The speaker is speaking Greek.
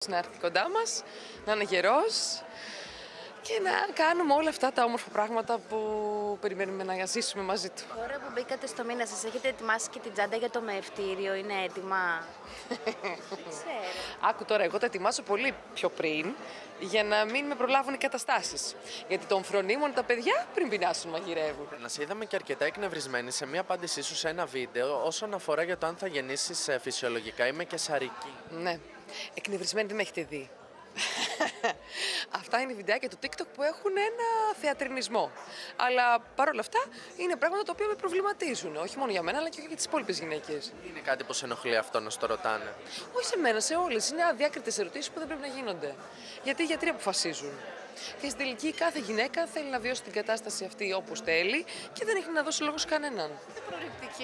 Να έρθει κοντά μας, να είναι γερός και να κάνουμε όλα αυτά τα όμορφα πράγματα που περιμένουμε να ζήσουμε μαζί του. Τώρα που μπήκατε στο μήνα σας, έχετε ετοιμάσει και την τσάντα για το μεευτήριο, είναι έτοιμα? Δεν ξέρω. Άκου τώρα, εγώ τα ετοιμάσω πολύ πιο πριν για να μην με προλάβουν οι καταστάσεις. Γιατί τον φρονίμων τα παιδιά πριν πεινάσουν μαγειρεύουν. Να σε είδαμε και αρκετά εκνευρισμένη σε μία απάντησή σου σε ένα βίντεο όσον αφορά για το αν θα γεννήσεις φυσιολογικά ή με καισαρική. Ναι, εκνευρισμένοι δεν με έχετε δει. Αυτά είναι βιντεάκια του TikTok που έχουν ένα θεατρινισμό. Αλλά παρόλα αυτά είναι πράγματα τα οποία με προβληματίζουν. Όχι μόνο για μένα, αλλά και για τις υπόλοιπες γυναίκες. Είναι κάτι που σε ενοχλεί αυτό να στο ρωτάνε? Όχι σε μένα, σε όλες. Είναι αδιάκριτες ερωτήσεις που δεν πρέπει να γίνονται. Γιατί οι γιατροί αποφασίζουν. Και στην τελική κάθε γυναίκα θέλει να βιώσει την κατάσταση αυτή όπως θέλει και δεν έχει να δώσει λόγο σε κανέναν.